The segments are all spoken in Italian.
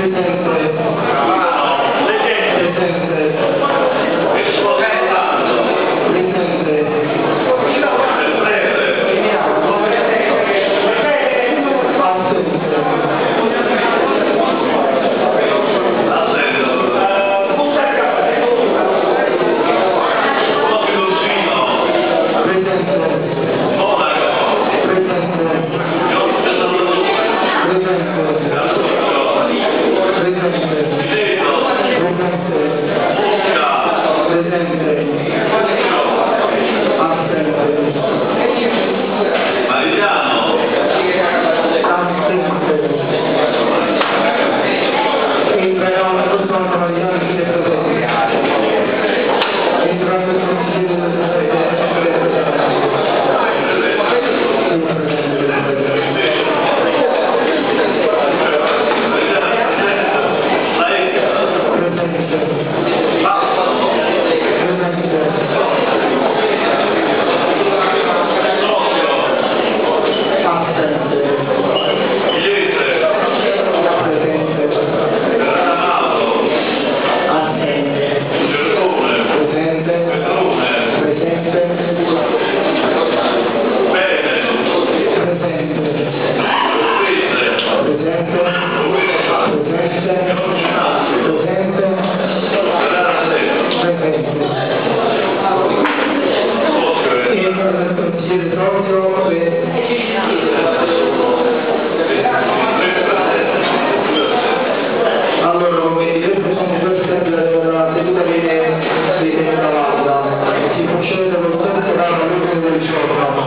Allora, come vedete, sono presenti la seduta viene dall'altra, si procede con tutto l'ordine del giorno.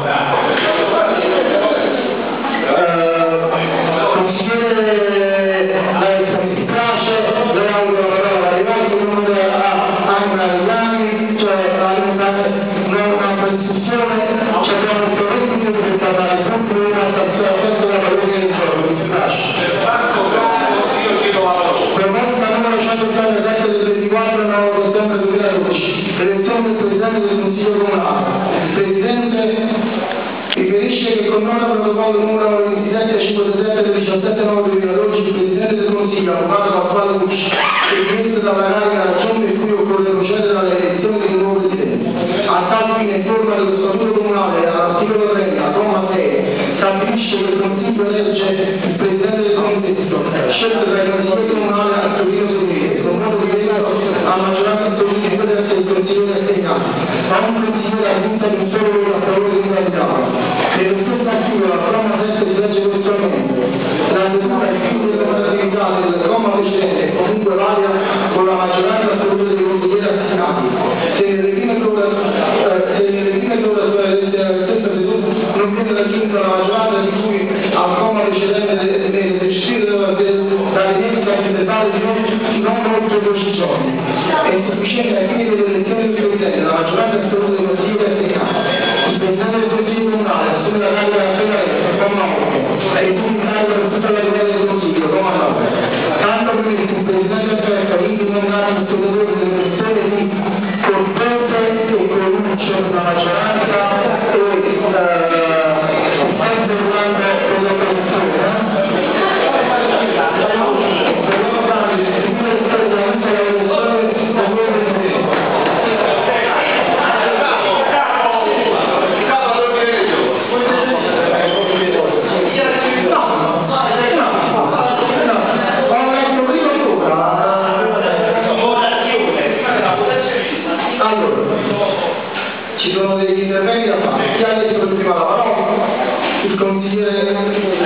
Consigliere Alessa, mi dispiace, le auguro la parola arrivati a Anna Lani, cioè non una discussione, ci abbiamo il corretto per parlare sempre di una stazione della parola del giorno, mi dispiace. Elezione del Presidente del Consiglio Comunale. Il Presidente riferisce che con nota protocollo numero 27 5 settembre del 17 9 2012 il Presidente del Consiglio, avvocato Pasquale Cucci, richiede dalla carica la ragione per cui occorre procedere alla elezione di un nuovo Presidente. A tal fine informa dello Statuto Comunale all'articolo 30, comma 6, stabilisce che il Consiglio elegge il Presidente del Consiglio, scelto tra i consiglieri comunali a Torino seguire, con modo di a maggioranza assoluta di presenza del Consiglio assegnato, ma un consigliere aggiunta di un solo voto a favore di un candidato. Nello stesso articolo, la norma 7 si legge testualmente: la lettura e più dell'operatività del comma precedente è comunque valida con la maggioranza assoluta dei consiglieri assegnati. Se nelle prime ore stessa seduta non viene raggiunta la maggioranza di cui al comma precedente nell'esercizio della presidenza intendetale di non oltre 12 giorni. È sufficiente ai fini delle elezioni del Presidente la maggioranza assoluta dei consiglieri assegnati. Il Presidente del Consiglio Comunale assume la carica appena eletta, comma 8, e quindi carica per tutta la guida del Consiglio, comma 9. Tanto prima che il Presidente effettua quindi nominato il procuratore delle elezioni di Cortese e Coluccio della maggioranza e sempre durante l'operazione. Ci sono degli interventi da fare, chi ha detto prima la parola? Il consigliere